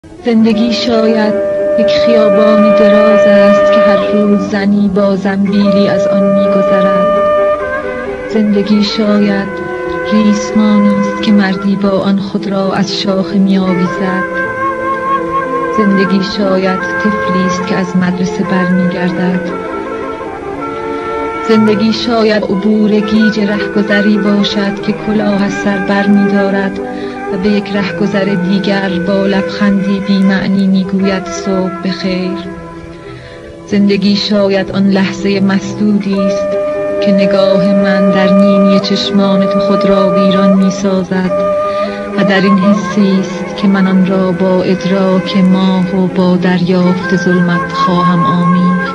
زندگی شاید یک خیابانی دراز است که هر روز زنی با زنبیلی از آن می‌گذرد. زندگی شاید ریسمانی است که مردی با آن خود را از شاخه می‌آویزد. زندگی شاید طفلی است که از مدرسه برمیگردد. زندگی شاید عبور گیج رهگذری باشد که کلاه از سر برمی‌دارد و به یک رهگذر دیگر با لبخندی بی‌معنی میگوید صبح بخیر. زندگی شاید آن لحظه مسدودی است که نگاه من در نیمی چشمان تو خود را ویران می‌سازد و در این حسی است که من آن را با ادراک ماه و با دریافت ظلمت خواهم آمیخت.